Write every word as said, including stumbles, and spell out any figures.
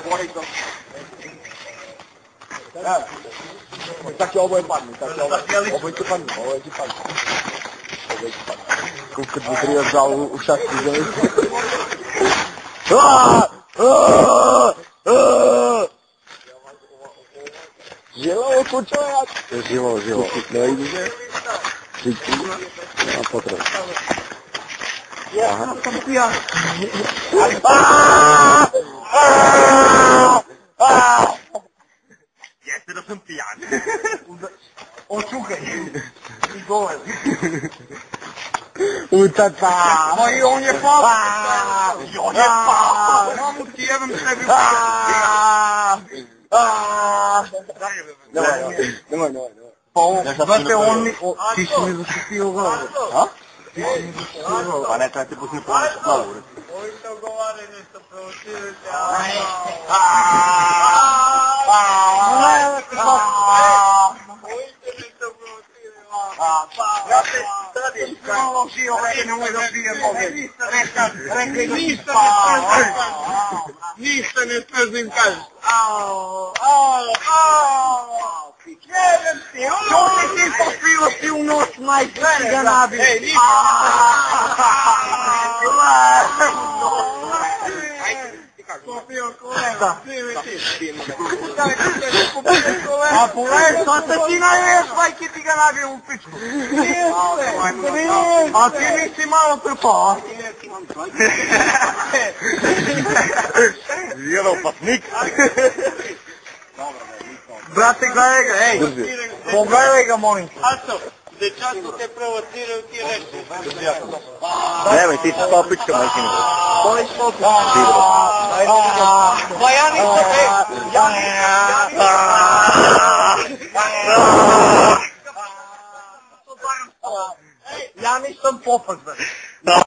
Sad će ovo je padne, sad će ovo, ovo će padne, ovo će padne. Ovo će padne. Kako bi trio žao u šašti zove. Žilavo slučajac. Žilavo, žilavo. Ne ide se. Nema potreba. Ja sam pijan. Jeste da sam pijan. Očukaj. I govor. Utata. Ma i on je pao. I on je pao. Mamu ti jebem sebi. Nemoj, nemoj, nemoj. Pa ovo, znate, on mi... Ti si mi zaštitio glavu. A? Ti si mi zaštitio glavu. Pa ne, treba ti pustim pomoć glavu. Ovi se ogovaraju, nešto provocirujete. Malo živo vreme, nemoj da pijem ovdje. Rekli da si spao. Ništa ne smezim kažeš. Au, au, au. Jebem ti, što si ti popio si u noć, majke si ga nabio. Ej, ništa. Popio kolena, snimi ti. A pogledaj, šta se ti najveš, majke ti ga nabio u pičku. A ti nisi malo prepao, a? Jedan opasnik. Brate, gledaj ga, ej. Pogledaj ga, molim te. Aco, dečaci te provociraju, ti reći. Nemoj, ti si spao pička, majkina. Koji smo tu? Pa ja nisam, ej, ja nisam. Ja nisam popak,